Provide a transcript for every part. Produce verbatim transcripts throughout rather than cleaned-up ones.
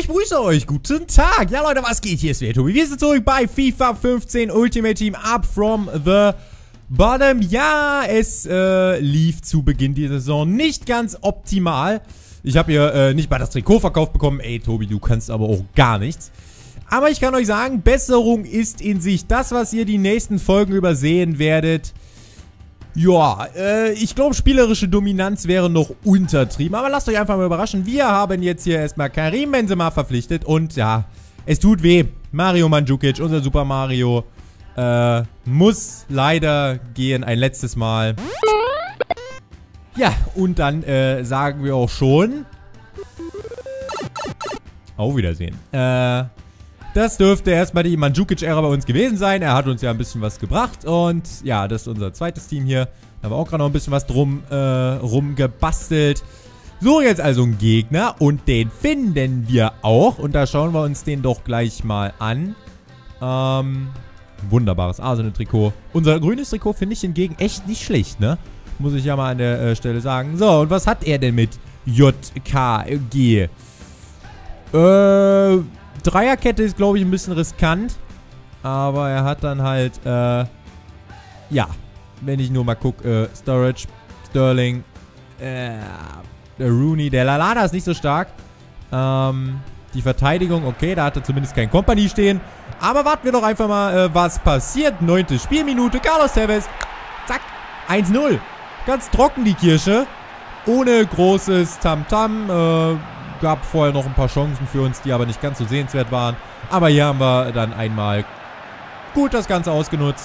grüße euch, guten Tag. Ja Leute, was geht? Hier ist der Tobi. Wir sind zurück bei FIFA fünfzehn Ultimate Team Up from the Bottom. Ja, es äh, lief zu Beginn dieser Saison nicht ganz optimal. Ich habe hier äh, nicht mal das Trikot verkauft bekommen. Ey Tobi, du kannst aber auch gar nichts. Aber ich kann euch sagen, Besserung ist in sich. Das, was ihr die nächsten Folgen übersehen werdet, ja, äh, ich glaube, spielerische Dominanz wäre noch untertrieben. Aber lasst euch einfach mal überraschen. Wir haben jetzt hier erstmal Karim Benzema verpflichtet. Und ja, es tut weh. Mario Mandzukic, unser Super Mario, äh, muss leider gehen ein letztes Mal. Ja, und dann äh, sagen wir auch schon auf Wiedersehen. Äh... Das dürfte erstmal die Mandzukic-Ära bei uns gewesen sein. Er hat uns ja ein bisschen was gebracht. Und ja, das ist unser zweites Team hier. Da haben wir auch gerade noch ein bisschen was drum äh, rumgebastelt. So, jetzt also ein Gegner. Und den finden wir auch. Und da schauen wir uns den doch gleich mal an. Ähm, wunderbares Arsenal-Trikot. Unser grünes Trikot finde ich hingegen echt nicht schlecht, ne? Muss ich ja mal an der äh, Stelle sagen. So, und was hat er denn mit J K G? Äh... Dreierkette ist, glaube ich, ein bisschen riskant. Aber er hat dann halt, äh, ja, wenn ich nur mal gucke, äh, Storage, Sterling, äh, der Rooney, der Lalana ist nicht so stark. Ähm, die Verteidigung, okay, da hat er zumindest kein Kompanie stehen. Aber warten wir doch einfach mal, äh, was passiert. Neunte Spielminute, Carlos Tevez, zack, eins null. Ganz trocken die Kirsche, ohne großes Tamtam, äh, gab vorher noch ein paar Chancen für uns, die aber nicht ganz so sehenswert waren. Aber hier haben wir dann einmal gut das Ganze ausgenutzt.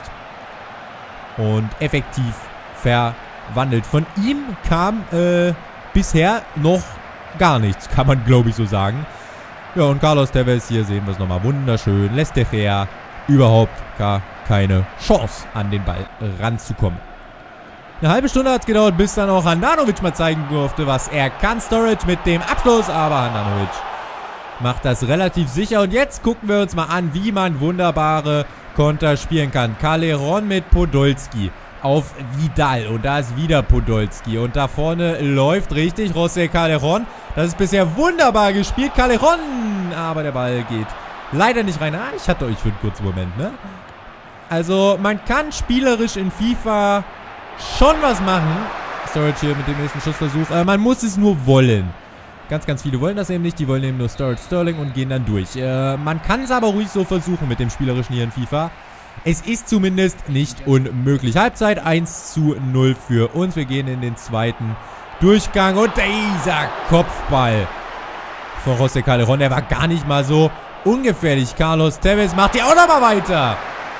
Und effektiv verwandelt. Von ihm kam äh, bisher noch gar nichts, kann man glaube ich so sagen. Ja, und Carlos Tevez, hier sehen wir es nochmal wunderschön. Lässt der Fair überhaupt gar keine Chance, an den Ball ranzukommen. Eine halbe Stunde hat es gedauert, bis dann auch Handanovic mal zeigen durfte, was er kann. Storage mit dem Abschluss, aber Handanovic macht das relativ sicher. Und jetzt gucken wir uns mal an, wie man wunderbare Konter spielen kann. Callejon mit Podolski auf Vidal. Und da ist wieder Podolski. Und da vorne läuft richtig José Callejon. Das ist bisher wunderbar gespielt. Callejon! Aber der Ball geht leider nicht rein. Ah, ich hatte euch für einen kurzen Moment, ne? Also, man kann spielerisch in FIFA schon was machen. Storage hier mit dem nächsten Schussversuch. Äh, man muss es nur wollen. Ganz, ganz viele wollen das eben nicht. Die wollen eben nur Storage Sterling und gehen dann durch. Äh, man kann es aber ruhig so versuchen mit dem Spielerischen hier in FIFA. Es ist zumindest nicht unmöglich. Halbzeit eins zu null für uns. Wir gehen in den zweiten Durchgang. Und dieser Kopfball von José Callejon, der war gar nicht mal so ungefährlich. Carlos Tevez macht hier auch noch mal weiter.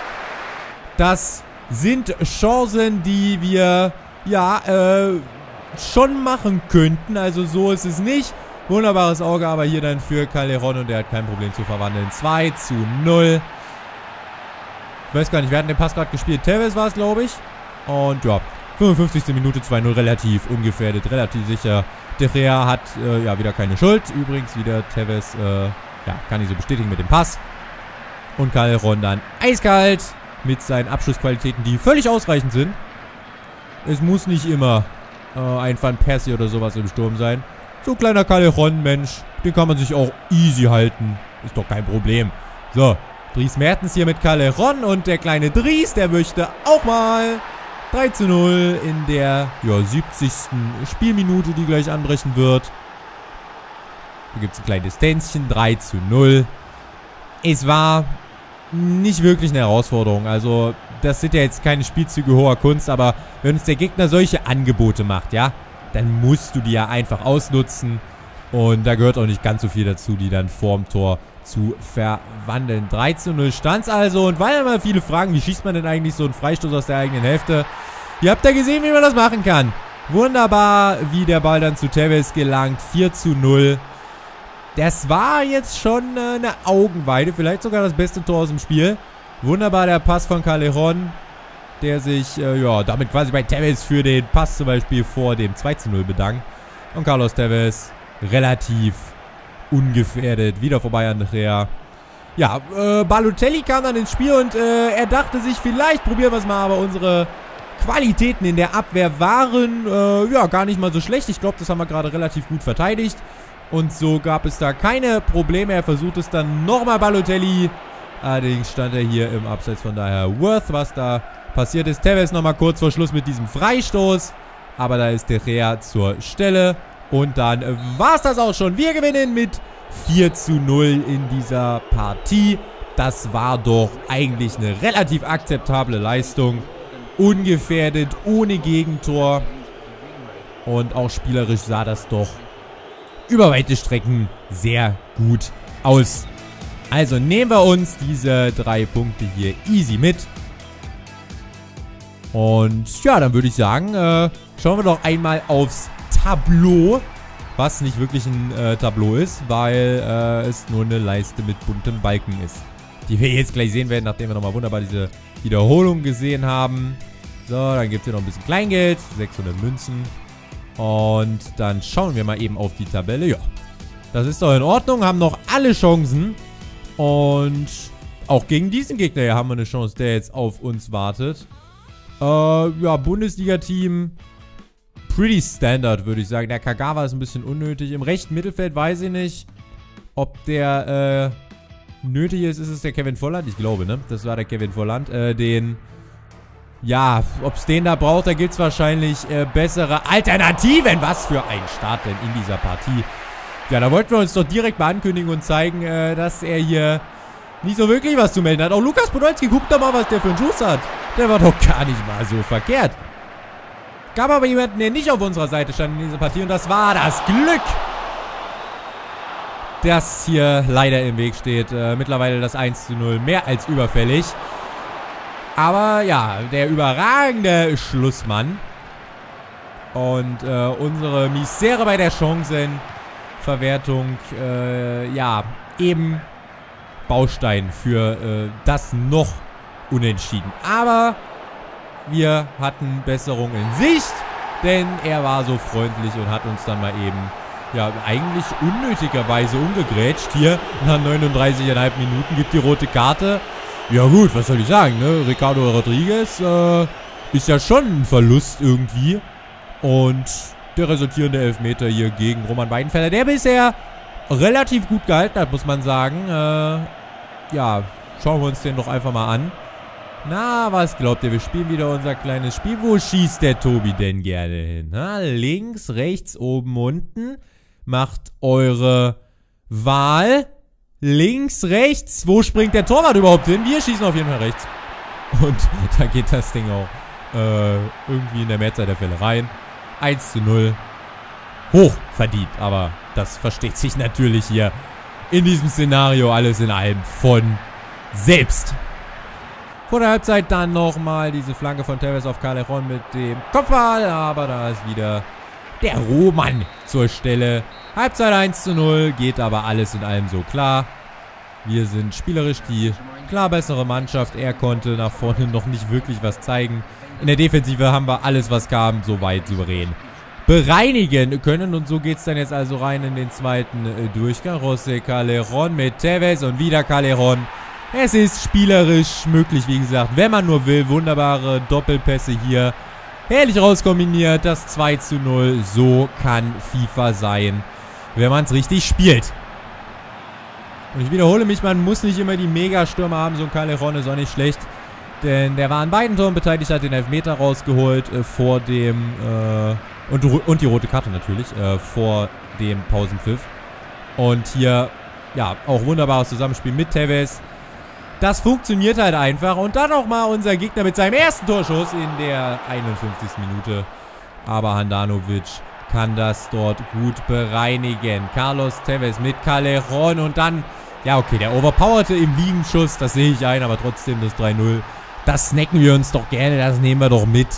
Das sind Chancen, die wir, ja, äh, schon machen könnten. Also so ist es nicht. Wunderbares Auge, aber hier dann für Callejon und der hat kein Problem zu verwandeln. zwei zu null. Ich weiß gar nicht, wer hat den Pass gerade gespielt? Tevez war es, glaube ich. Und ja, fünfundfünfzigste Minute, zwei null, relativ ungefährdet, relativ sicher. De Gea hat, äh, ja, wieder keine Schuld. Übrigens wieder Tevez, äh, ja, kann ich so bestätigen mit dem Pass. Und Callejon dann eiskalt mit seinen Abschlussqualitäten, die völlig ausreichend sind. Es muss nicht immer äh, ein Van Persie oder sowas im Sturm sein. So ein kleiner Callejon, Mensch, den kann man sich auch easy halten. Ist doch kein Problem. So, Dries Mertens hier mit Callejon und der kleine Dries, der möchte auch mal. drei zu null in der ja, siebzigsten Spielminute, die gleich anbrechen wird. Hier gibt es ein kleines Tänzchen, drei zu null. Es war nicht wirklich eine Herausforderung. Also, das sind ja jetzt keine Spielzüge hoher Kunst, aber wenn uns der Gegner solche Angebote macht, ja, dann musst du die ja einfach ausnutzen. Und da gehört auch nicht ganz so viel dazu, die dann vorm Tor zu verwandeln. drei zu null stand's also. Und weil immer viele fragen, wie schießt man denn eigentlich so einen Freistoß aus der eigenen Hälfte? Ihr habt ja gesehen, wie man das machen kann. Wunderbar, wie der Ball dann zu Tevez gelangt. vier zu null. Das war jetzt schon äh, eine Augenweide. Vielleicht sogar das beste Tor aus dem Spiel. Wunderbar der Pass von Callejon, der sich äh, ja, damit quasi bei Tevez für den Pass zum Beispiel vor dem zwei zu null bedankt. Und Carlos Tevez relativ ungefährdet. Wieder vorbei an Andrea. Ja, äh, Balotelli kam dann ins Spiel und äh, er dachte sich, vielleicht probieren wir es mal, aber unsere Qualitäten in der Abwehr waren äh, ja gar nicht mal so schlecht. Ich glaube, das haben wir gerade relativ gut verteidigt. Und so gab es da keine Probleme. Er versucht es dann nochmal Balotelli. Allerdings stand er hier im Abseits, von daher Worth, was da passiert ist. Tevez nochmal kurz vor Schluss mit diesem Freistoß. Aber da ist De Gea zur Stelle. Und dann war es das auch schon. Wir gewinnen mit vier zu null in dieser Partie. Das war doch eigentlich eine relativ akzeptable Leistung. Ungefährdet, ohne Gegentor. Und auch spielerisch sah das doch über weite Strecken sehr gut aus. Also nehmen wir uns diese drei Punkte hier easy mit. Und ja, dann würde ich sagen, äh, schauen wir doch einmal aufs Tableau. Was nicht wirklich ein äh, Tableau ist, weil äh, es nur eine Leiste mit bunten Balken ist. Die wir jetzt gleich sehen werden, nachdem wir nochmal wunderbar diese Wiederholung gesehen haben. So, dann gibt es hier noch ein bisschen Kleingeld. sechshundert Münzen. Und dann schauen wir mal eben auf die Tabelle. Ja, das ist doch in Ordnung. Haben noch alle Chancen. Und auch gegen diesen Gegner hier haben wir eine Chance, der jetzt auf uns wartet. Äh, ja, Bundesliga-Team. Pretty standard, würde ich sagen. Der Kagawa ist ein bisschen unnötig. Im rechten Mittelfeld weiß ich nicht, ob der äh, nötig ist. Ist es der Kevin Volland? Ich glaube, ne? Das war der Kevin Volland. Äh, den... Ja, ob es den da braucht, da gibt es wahrscheinlich äh, bessere Alternativen. Was für ein Start denn in dieser Partie. Ja, da wollten wir uns doch direkt mal ankündigen und zeigen, äh, dass er hier nicht so wirklich was zu melden hat. Auch Lukas Podolski, guckt doch mal, was der für einen Schuss hat. Der war doch gar nicht mal so verkehrt. Gab aber jemanden, der nicht auf unserer Seite stand in dieser Partie. Und das war das Glück, das hier leider im Weg steht. Äh, mittlerweile das eins zu null, mehr als überfällig. Aber ja, der überragende Schlussmann. Und äh, unsere Misere bei der Chancenverwertung, äh, ja, eben Baustein für äh, das noch Unentschieden. Aber wir hatten Besserung in Sicht, denn er war so freundlich und hat uns dann mal eben, ja, eigentlich unnötigerweise umgegrätscht. Hier nach neununddreißig Komma fünf Minuten gibt die rote Karte. Ja gut, was soll ich sagen, ne? Ricardo Rodriguez äh, ist ja schon ein Verlust irgendwie. Und der resultierende Elfmeter hier gegen Roman Weidenfeller, der bisher relativ gut gehalten hat, muss man sagen. Äh, ja, schauen wir uns den doch einfach mal an. Na, was glaubt ihr? Wir spielen wieder unser kleines Spiel. Wo schießt der Tobi denn gerne hin? Na, links, rechts, oben, unten. Macht eure Wahl. Links, rechts. Wo springt der Torwart überhaupt hin? Wir schießen auf jeden Fall rechts. Und da geht das Ding auch äh, irgendwie in der Mehrzahl der Fälle rein. eins zu null. Hoch verdient. Aber das versteht sich natürlich hier in diesem Szenario alles in allem von selbst. Vor der Halbzeit dann nochmal diese Flanke von Tevez auf Callejon mit dem Kopfball. Aber da ist wieder der Roman zur Stelle. Halbzeit eins zu null. Geht aber alles in allem so klar. Wir sind spielerisch die klar bessere Mannschaft. Er konnte nach vorne noch nicht wirklich was zeigen. In der Defensive haben wir alles, was kam, soweit souverän bereinigen können. Und so geht es dann jetzt also rein in den zweiten äh, Durchgang. José Callejon mit Tevez und wieder Callejon. Es ist spielerisch möglich, wie gesagt, wenn man nur will. Wunderbare Doppelpässe hier. Herrlich rauskombiniert. Das zwei zu null. So kann FIFA sein, wenn man es richtig spielt. Und ich wiederhole mich, man muss nicht immer die Megastürmer haben. So ein Callejon ist auch nicht schlecht. Denn der war an beiden Toren beteiligt, hat den Elfmeter rausgeholt äh, vor dem... Äh, und, und die rote Karte natürlich, äh, vor dem Pausenpfiff. Und hier, ja, auch wunderbares Zusammenspiel mit Tevez. Das funktioniert halt einfach. Und dann auch mal unser Gegner mit seinem ersten Torschuss in der einundfünfzigsten Minute. Aber Handanovic kann das dort gut bereinigen. Carlos Tevez mit Callejon und dann, ja okay, der overpowerte im Liegenschuss, das sehe ich ein, aber trotzdem das drei null. Das snacken wir uns doch gerne, das nehmen wir doch mit.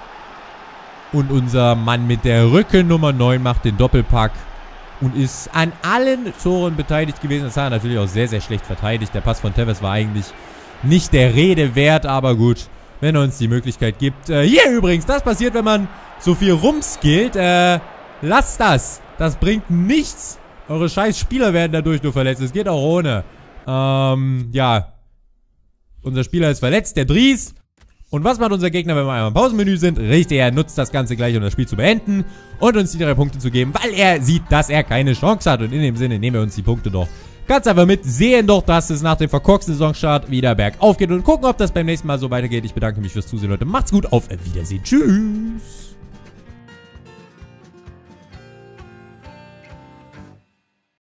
Und unser Mann mit der Rückennummer neun macht den Doppelpack. Und ist an allen Toren beteiligt gewesen. Das hat er natürlich auch sehr, sehr schlecht verteidigt. Der Pass von Tevez war eigentlich nicht der Rede wert. Aber gut, wenn er uns die Möglichkeit gibt. Äh, hier übrigens, das passiert, wenn man so viel rumskillt. Äh, lasst das. Das bringt nichts. Eure scheiß Spieler werden dadurch nur verletzt. Es geht auch ohne. Ähm, ja. Unser Spieler ist verletzt, der Dries. Und was macht unser Gegner, wenn wir einmal im Pausenmenü sind? Richtig, er nutzt das Ganze gleich, um das Spiel zu beenden und uns die drei Punkte zu geben, weil er sieht, dass er keine Chance hat. Und in dem Sinne nehmen wir uns die Punkte doch ganz einfach mit, sehen doch, dass es nach dem verkorksten Saisonstart wieder bergauf geht und gucken, ob das beim nächsten Mal so weitergeht. Ich bedanke mich fürs Zusehen, Leute. Macht's gut, auf Wiedersehen. Tschüss.